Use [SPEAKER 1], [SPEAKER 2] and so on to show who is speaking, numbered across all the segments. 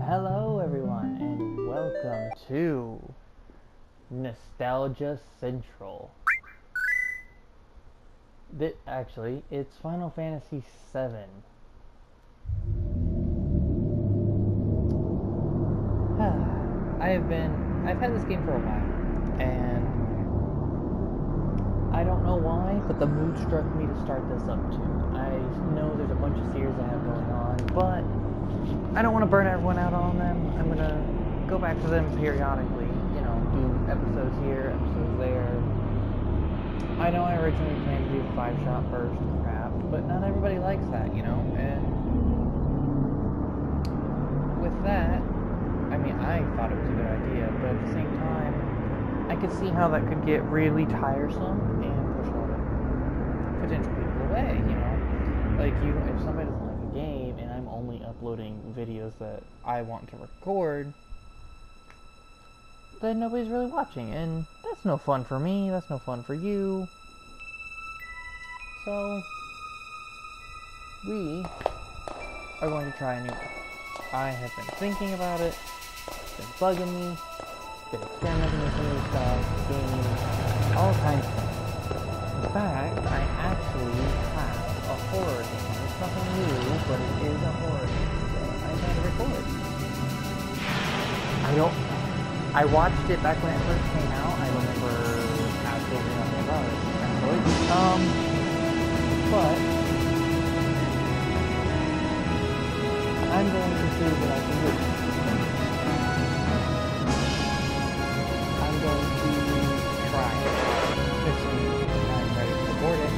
[SPEAKER 1] Hello everyone and welcome to Nostalgia Central. Actually, it's Final Fantasy VII. I've had this game for a while, and I don't know why, but the mood struck me to start this up too. I know there's a bunch of series I have going on, but I don't want to burn everyone out on them. I'm gonna go back to them periodically, do episodes here, episodes there. I know I originally planned to do the 5-shot burst crap, but not everybody likes that, and with that, I thought it was a good idea, but at the same time, I could see how that could get really tiresome and push a lot of potential people away, Like, if somebody doesn't like a game and I'm only uploading videos that I want to record, then nobody's really watching, and that's no fun for me, that's no fun for you. So, we are going to try a new one. I have been thinking about it, it's been bugging me, been experimenting with some new stuff, gaming, all kinds of things. In fact, I actually have a horror game. It's nothing new, but it is a horror game, so I had to record. I watched it back when it first came out. I remember absolutely nothing about it, actually. But I'm going to see what I can do. I'm going to try it. As soon as I'm ready to record it.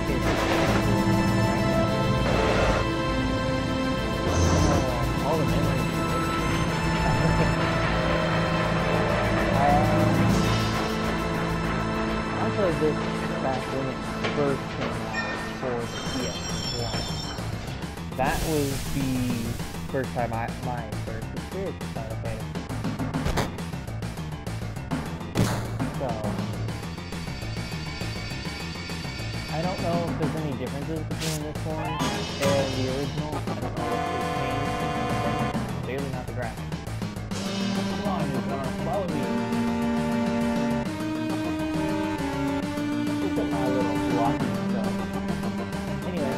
[SPEAKER 1] All the memories. I played this back when it first came out for the PS1. That was the first time my first experience with Final Fantasy. So, I don't know if there's any differences between this one and the original. I don't know if they changed. Clearly not the graphics. Come on, newcomer, follow me. Look at my little blocking stuff. Anyway.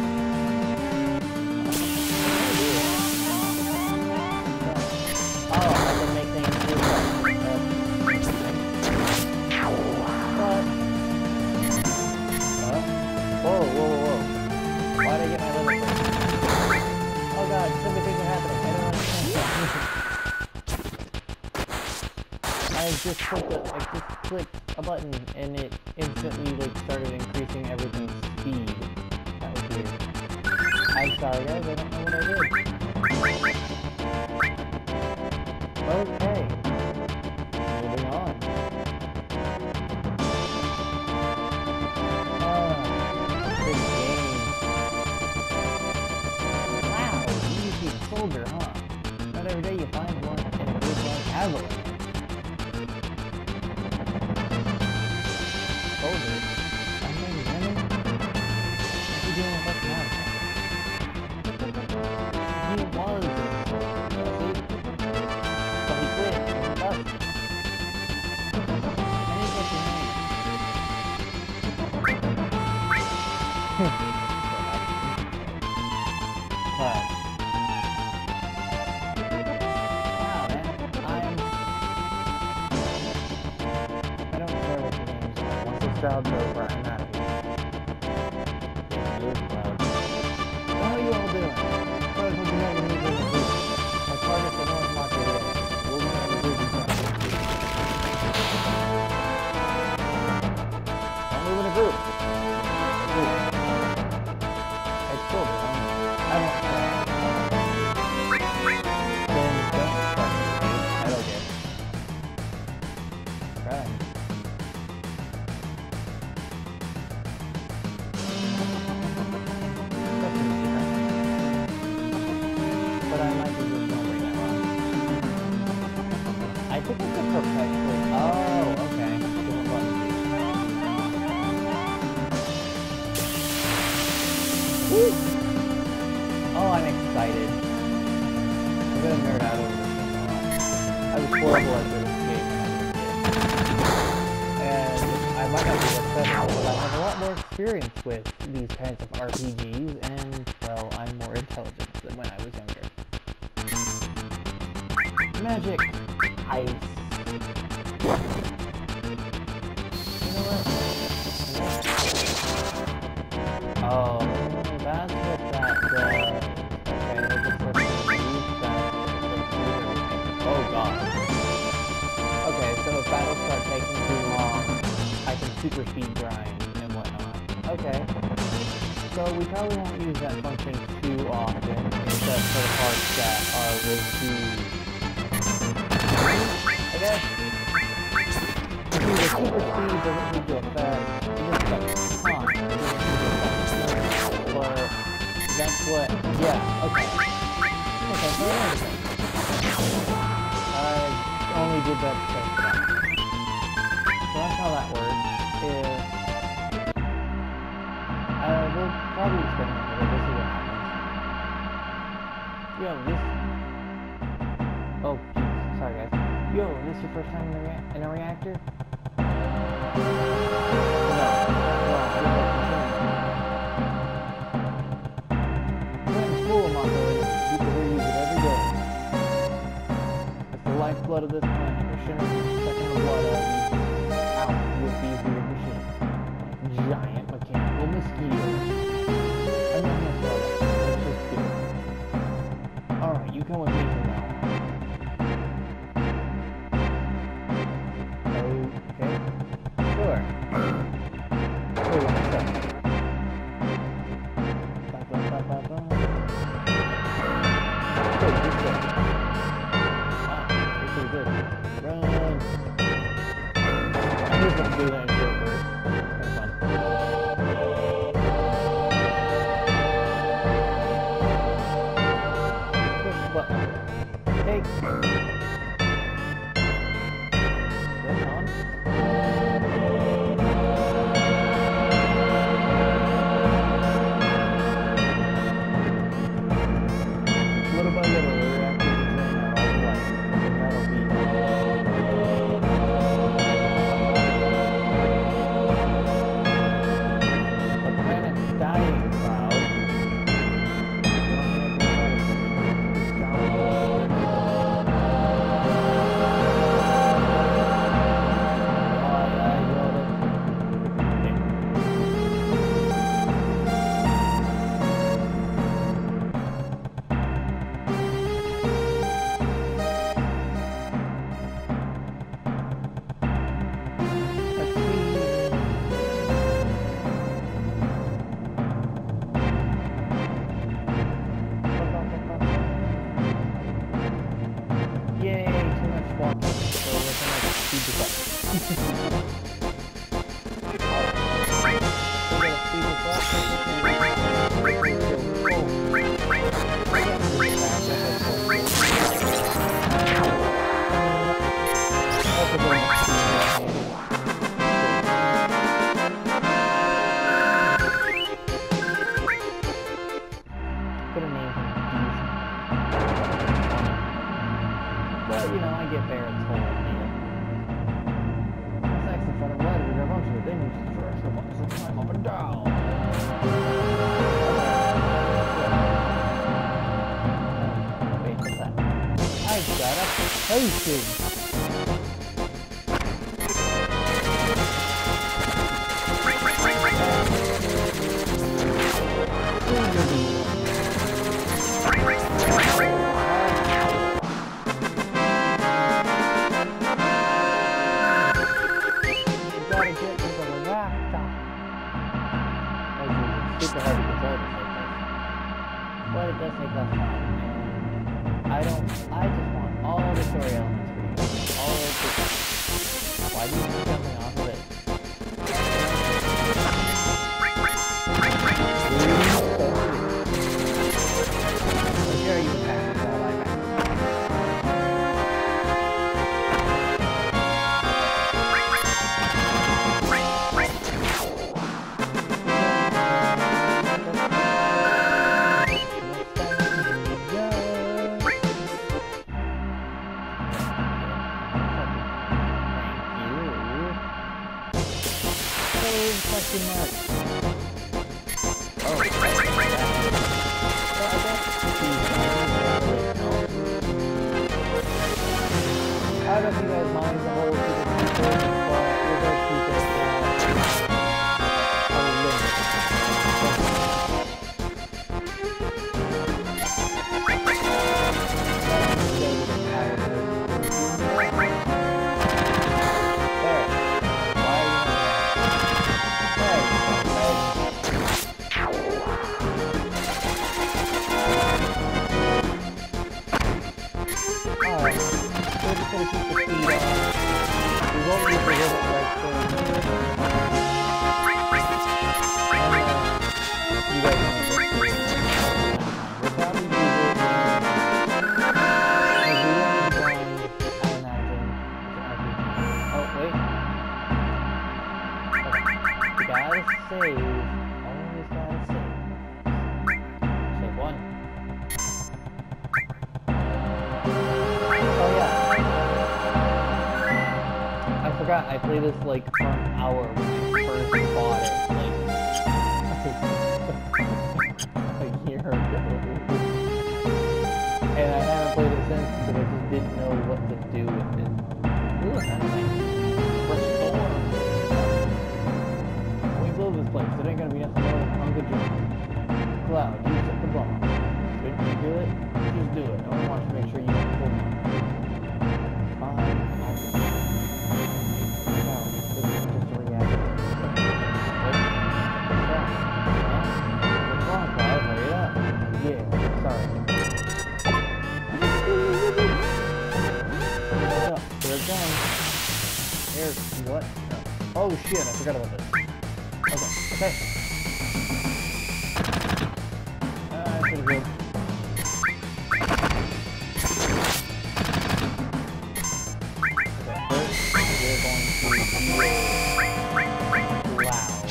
[SPEAKER 1] Oh, I can make things do that. Whoa. Why'd I get my limit break? Oh god, so many things are happening. I don't understand. I just clicked a button and it instantly started increasing everything's speed. That was weird. I'm sorry guys, I don't know what I did. Okay. Moving on. This game. Wow, easy soldier, huh? Not every day you find one in a group like Avalanche. Soldier? I'm really running? What are you doing with us now? He was a soldier, but he quit in the dust. I didn't get your name. Wow, man, I don't care what your names are. Once this job's over, I'm out of here. What are you all doing? My target's the North Market today. We'll be on the group in front. Don't move in a group. It's cool, man. I don't care. Then don't fuck me. I don't care. Right. But I might be doing something right now. I think it's a perpetual. Oh, okay. Different buttons. Woo! Oh, I'm excited. I'm gonna nerd out over was horrible at this game when I was a kid. And I might not be successful, but I have a lot more experience with these kinds of RPGs, and, well, I'm more intelligent than when I was younger. Magic! Ice! You know what? Oh, that's what that does. Okay, it just lets me use that. Oh god. Okay, so if battles start taking too long, I can super speed grind and whatnot. Okay. So we probably won't use that function too often, except for the parts that are reduced. I guess. See, the super speed doesn't need to affect this stuff. But that's what, yeah, okay. Okay, so I only did that because of that. So that's how that works, is, we'll probably experiment with it, we'll see what happens. Yo, this, oh, geez, sorry guys. Yo, this your first time in a reactor? No, I didn't know. Full of mobility. People here use it every day. It's the lifeblood of this planet. There shouldn't be sucking the blood out with these weird machines. Like giant mechanical mosquitoes. I'm not gonna throw that. Let's just do it. Alright, you come with me from now on. Okay. Sure. Oh, what's up? Do that in short burst. That's fun. Push the button. Take. Switch on. Little by little, the reactor is running out all the light. That'll be. Well, you know, I get Barrett's whole deal. This actually fun of letters, there are a bunch of things for us to climb up and down. Wait, what's that? I got a potion! Super hard to control this like this. But it does take less time, and I just want all the story elements for you. All of the stuff. Why do you keep jumping off of it? Sure, you can pass this all like that. save? Question mark. Oh, I don't know if you guys mind the whole secret but we're going to keep it a limit. I played this like for an hour when I first bought it, like a year ago. And I haven't played it since because I just didn't know what to do with it. Ooh, that's nice. Restore. When we blow this place, it ain't gonna be nothing more than a good job. Cloud, you set the bomb. Couldn't you do it? Just do it. I want to make sure you don't pull me. Fine. What? Oh shit, I forgot about this. Okay. Pretty good. Okay, first we're going to be loud.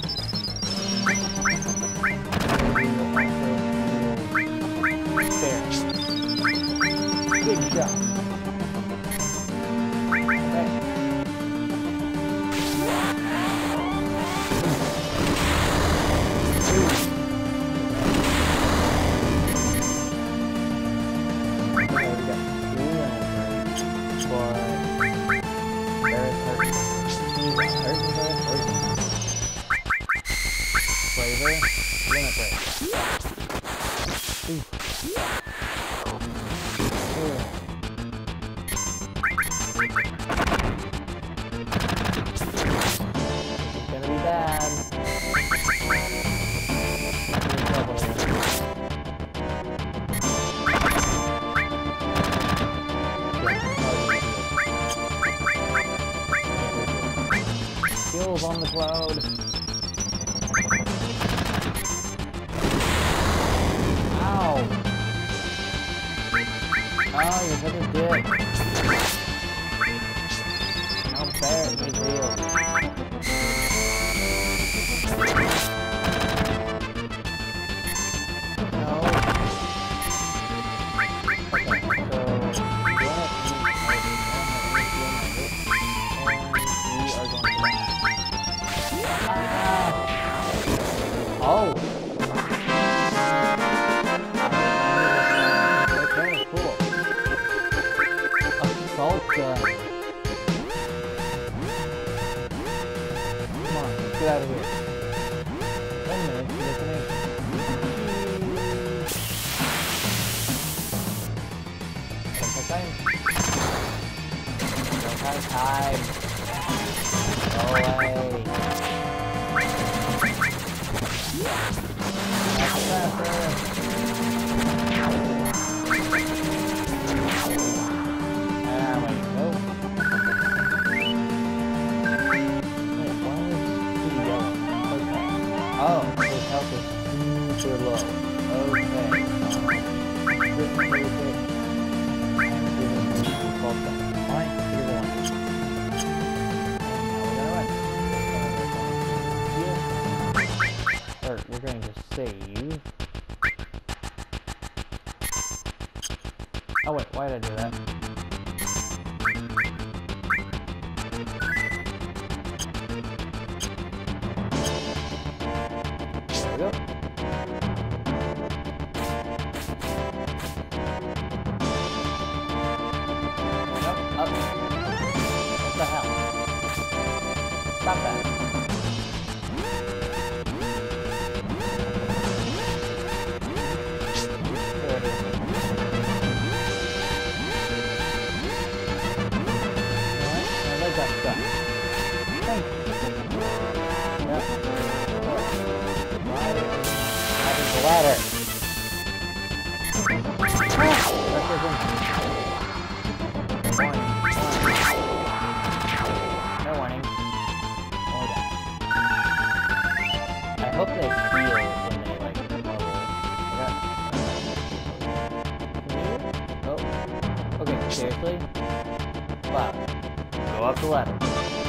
[SPEAKER 1] There. Big shot. Okay. On the cloud. Ow! Oh, you're such a dick. How bad is it? No. Okay, so oh! Okay, cool. Assault gun. Come on, let's get out of here. 10 minutes to destination. Time. Don't have time. Go away. Oh, his health is super low. Okay. Alright, here's one. Or we're going to save. Oh wait, why did I do that? Seriously? Wow.
[SPEAKER 2] Go up the ladder.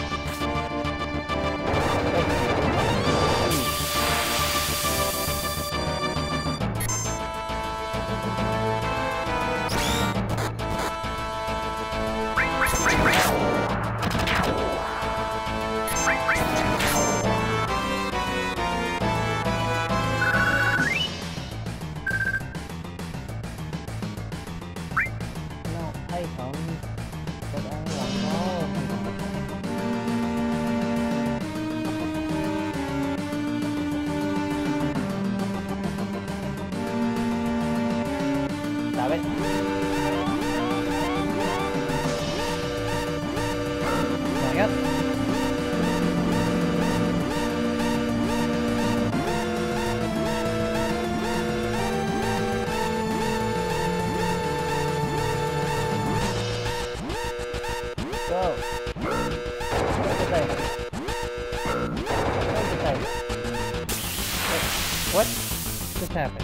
[SPEAKER 1] Stop it. Back up. Go. What just happened?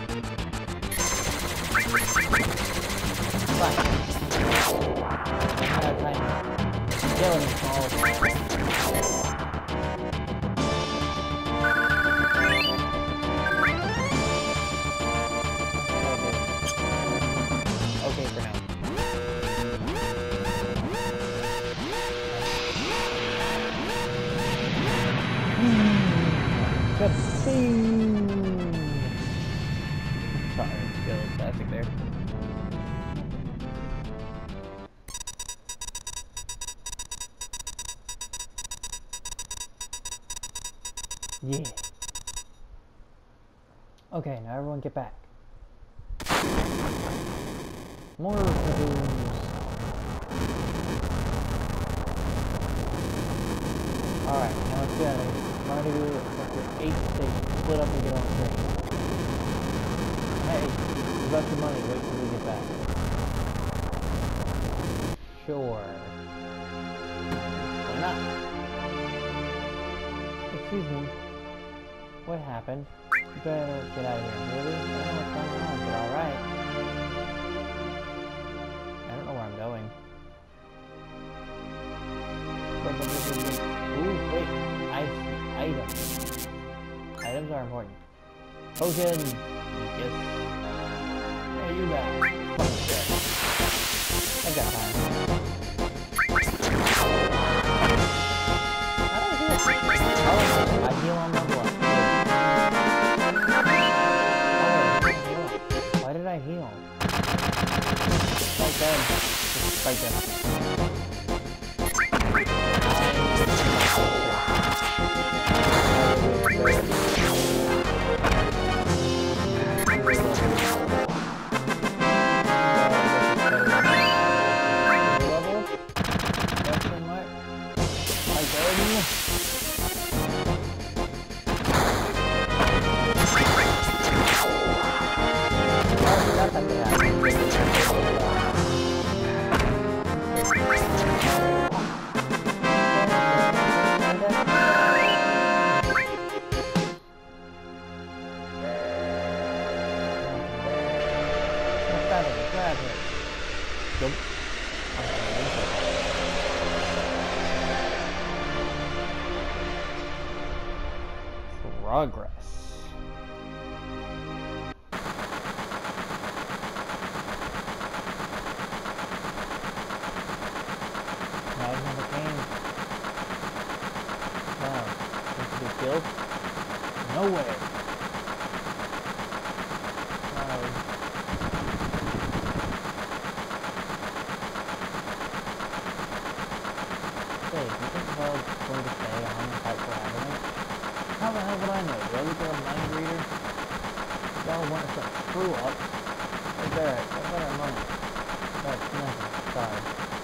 [SPEAKER 1] What? I'm out of time. Killing small. Okay for now. Sorry, skill classic there. Yeah. Okay, now everyone get back. More balloons. Alright, now let's get out of here. Try to do like 8 stations. Split up and get on the train. Hey, you got your money. Wait till we get back. Sure. Why not? Excuse me. What happened? You better get out of here. Really? I don't know what's going on, but alright. I don't know where I'm going. Ooh, wait. I see. Items. Items are important. Potion! Yes. Hey, you back. I got time. Oh, I heal on my blood. Oh, why did I heal? Right there. Just right there. Progress. Now I never came. Wow, going to be killed? No way. Hey, do you think Bell's going to stay on and fight for Avalanche? How the hell would I know? Do I look at a mind reader? Y'all want some screw up? Hey Barrett, what about our money? That's nothing. Sorry.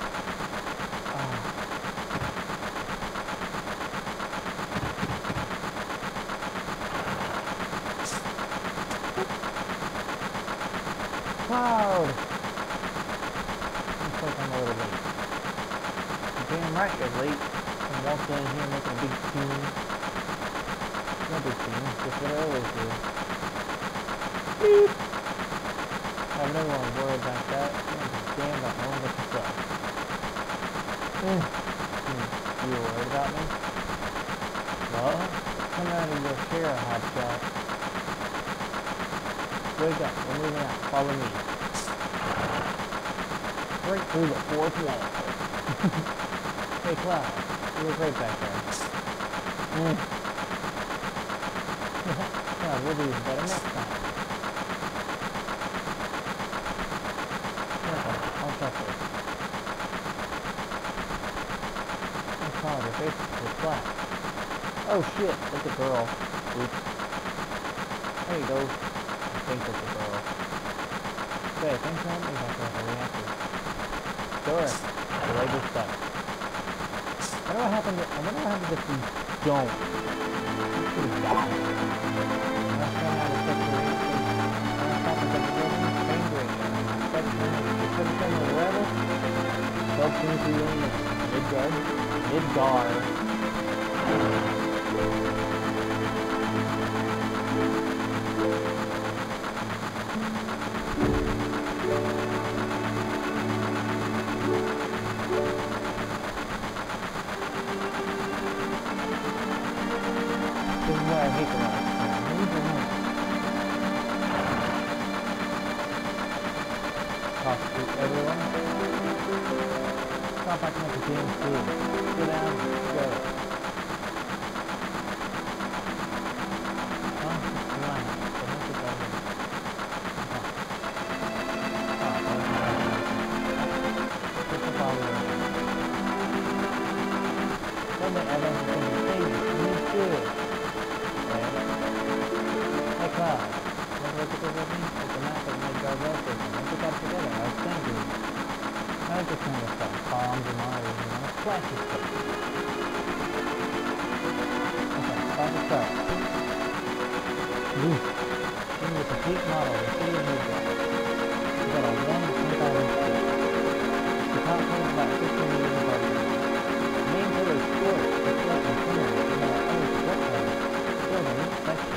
[SPEAKER 1] Cloud! Looks like I'm a little late. Damn right you're late. I'm walking in here making a big scene. No big scene, just what I always do. Beep! Having everyone worried like that. I don't give a damn about no one You worried about me? Well, come out of your chair, hotshot. Wake up, we're moving out. Follow me. Break through the fourth wall. Hey, Cloud, you look great back there. Cloud, we'll do even better next time. I'll trust it. Oh, Cloud, your face is flat. Oh shit, that's a girl. Oops. There you go. I think that's a girl. Okay, thanks for helping me back there for the answer. Sure. The leg is stuck. I wonder what happens if we don't. We should have died. Last time I was stuck in the race station. Last time I was stuck in the building. Train break. Instead of sending a rebel, 12-23 units. Midgar. This is why I hate the last time. Talk to everyone. Stop acting like a damn fool. Sit down. Go. Flashy stuff. Okay, about to start. This is a complete model of the city of Midgar. We got a 1 to 10,000 feet. The top floor is about 15 meters above the ground. The main pillar is short, it's flat and center, and there are other short pillars. Still a neat section.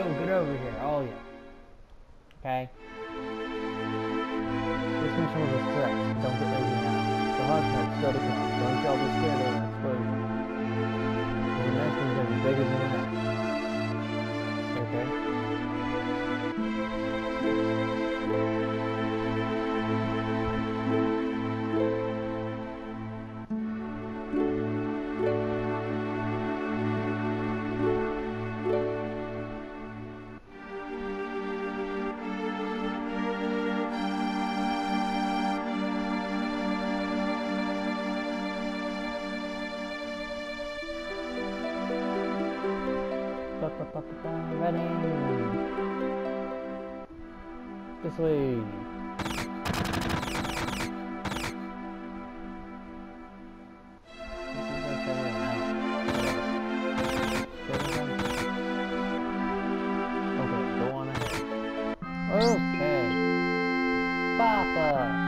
[SPEAKER 1] Yo, get over here, all ya. Okay? Listen to some of his threats. Don't get lazy now. The hard part's still to come. Don't y'all be scared of an explosion. The next one's gonna be bigger than the next. Okay? Ready. This way. Okay, go on ahead. Okay. Papa.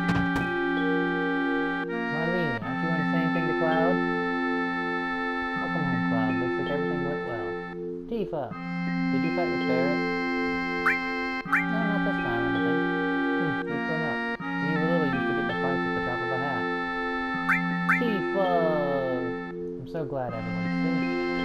[SPEAKER 1] Marlene, aren't you going to say anything to Cloud? Welcome home, Cloud. Looks like everything went well. Tifa, did you fight with Barrett? No, not this time, I don't think. You've grown up. When you were little, you used to get into fights at the drop of a hat. Tifa! I'm so glad everyone's safe.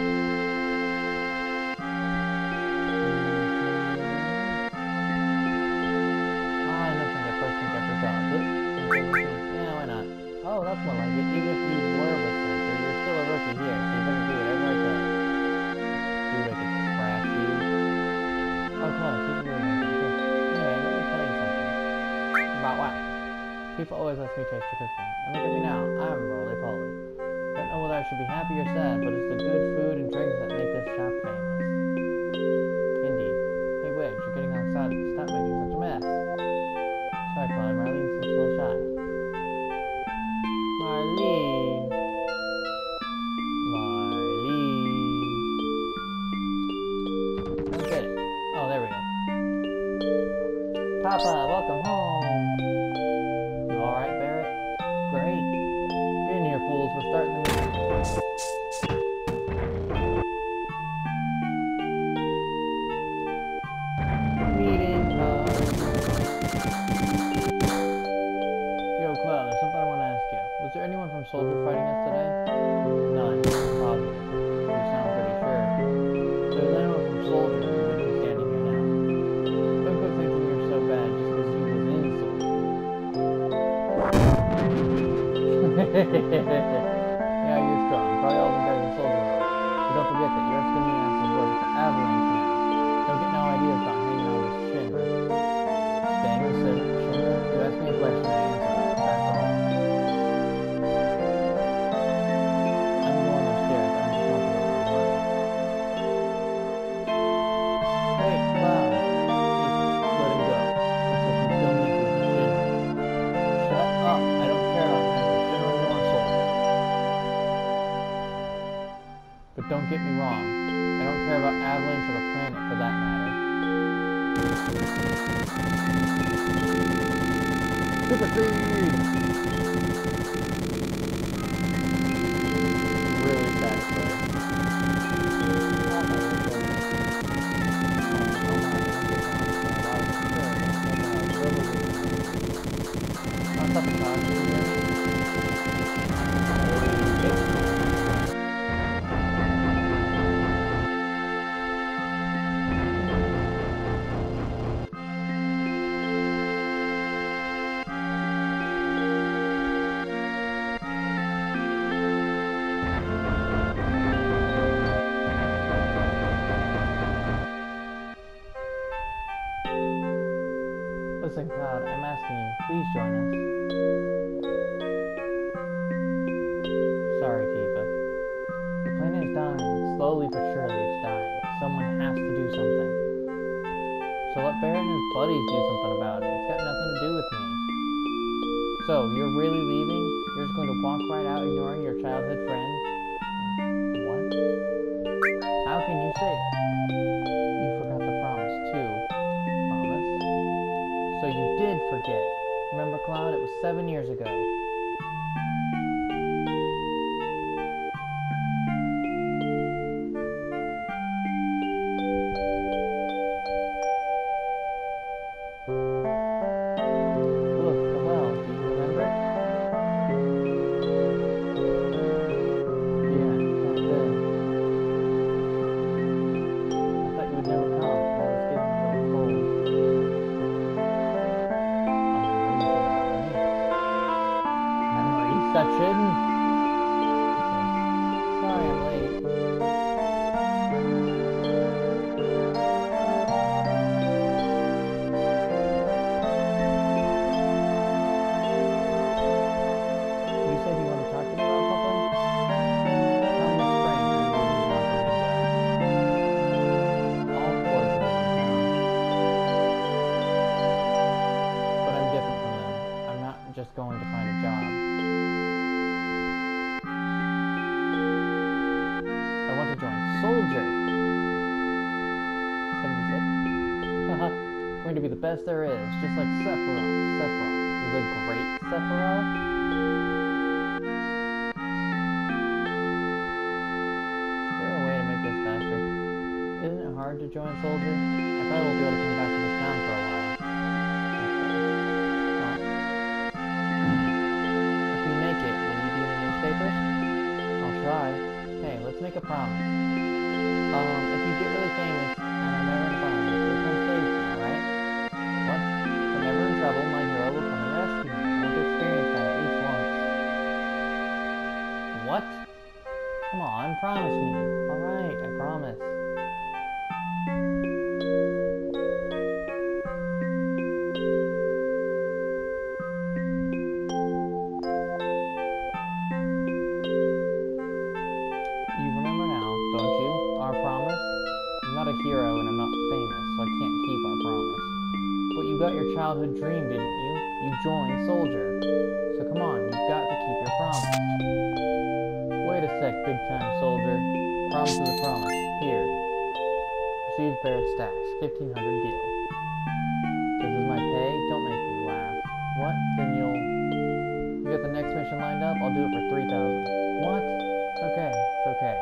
[SPEAKER 1] Nothing the first thing I forgot. Yeah, why not? Oh, that's more like it. Even if you were with Soldier, you're still a rookie here, so you better do whatever I tell you. Dude, I could crash you. Oh, come on, Tifa really knows something. Anyway, let me tell you something. About what? Tifa always lets me taste the cooking. And look at me now, I'm roly-poly. Don't know whether I should be happy or sad, but it's the good food and drinks that make this shop famous. Indeed. Hey, Wedge, you're getting all excited. Stop making such a mess. Sorry, Cloud, Marlene seems a little shy. Marlene. Oh, there we go. Papa, welcome home. You alright, Barrett? Great. Get in here, fools. We're starting the meeting. Meeting time. Yo, Cloud, there's something I want to ask you. Was there anyone from Soldier fighting us today? None. Probably. You sound pretty sure. So there's anyone from Soldier who would be standing here now. Don't go thinking you're so bad just because you was in Soldier. Yeah, you're strong. Probably all the guys in Soldier are. But don't forget that your skinny ass is working for Avalanche now. Don't get no ideas about hanging out with Shinra. Staying with Shinra? You ask me a question, I answer it. That's all. I'm going upstairs. I'm just talking about my work. Hey, Cloud. Let him go. Looks like he's still mixing with Shinra. Shut up. I don't care about neither Shinra nor Soldier. But don't get me wrong. I don't care about Avalanche or the planet for that matter. Super speed! Really satisfied. Listen, Cloud, I'm asking you, please join us. Sorry, Tifa. The planet is dying. Slowly but surely it's dying. Someone has to do something. So let Barrett and his buddies do something about it. It's got nothing to do with me. So, you're really leaving? You're just going to walk right out ignoring your childhood friend? What? How can you say that? You forgot the promise, too. Promise? So you did forget. Remember, Cloud? It was 7 years ago. soldier. 76. Haha. Going to be the best there is, just like Sephiroth. The great Sephiroth? Is there a way to make this faster? Isn't it hard to join soldier? I probably won't be able to come back to this town for a while. If we make it, will you be in the newspapers? I'll try. Hey, let's make a promise. If you get really famous and I'm ever in trouble, you'll come save me, alright? What? If I'm ever in trouble, my hero will come and rescue me. I want to experience that at least once. What? Come on, promise me. Alright, I promise. You remember now, don't you? Our promise? I'm not a hero and I'm not famous, so I can't keep our promise. But you got your childhood dream, didn't you? You joined Soldier. So come on, you've got to keep your promise. Wait a sec, big-time soldier. Promise is a promise. Here. Receive Barrett's stash, 1,500 gil. This is my pay? Don't make me laugh. What? Then you got the next mission lined up? I'll do it for 3,000. What? It's okay. It's okay.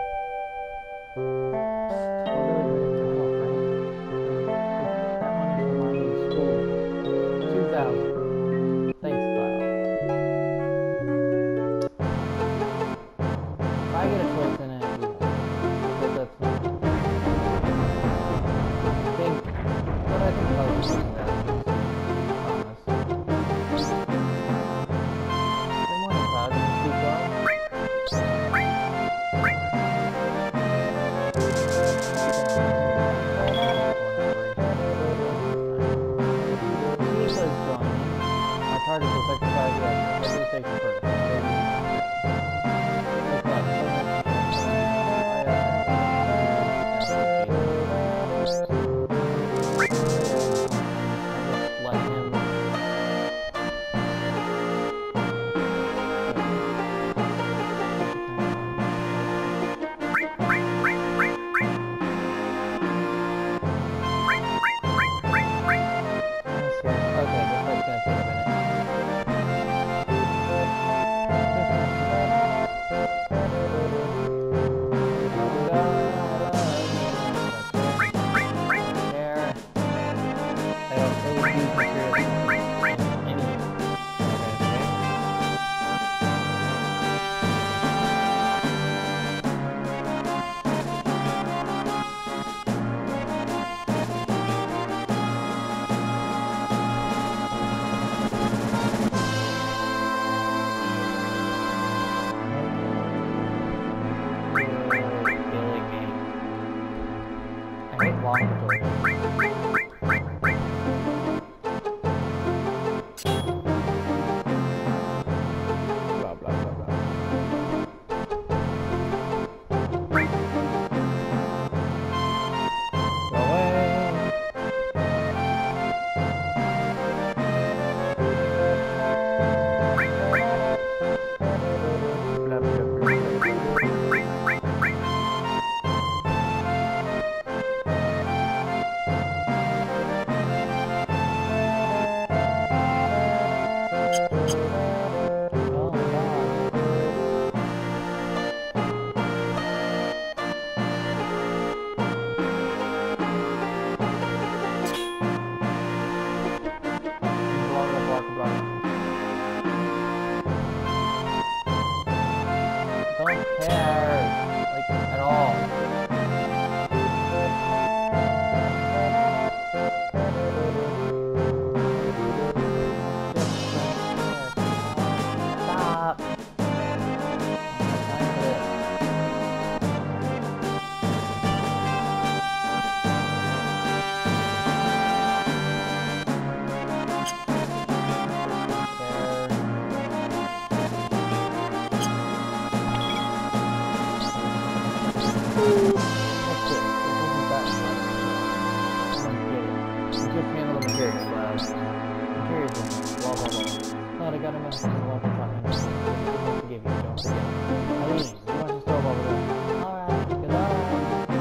[SPEAKER 1] That money for my new school. 2,000. Thanks, Cloud. If I get a choice in it, because that's not. I think I'll just do that. Promise. Good morning, Cloud. Did you sleep well? Our target is exercise readiness. Go to the station first. Alright, goodbye.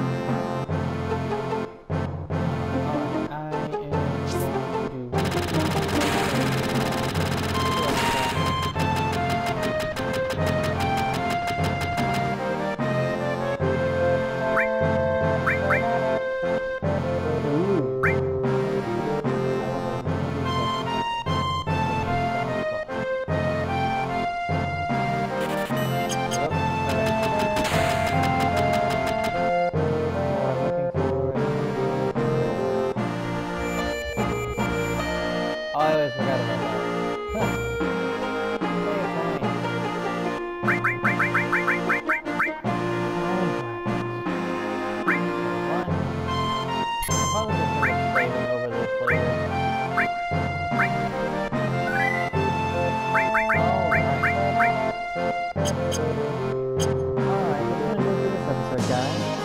[SPEAKER 1] guys.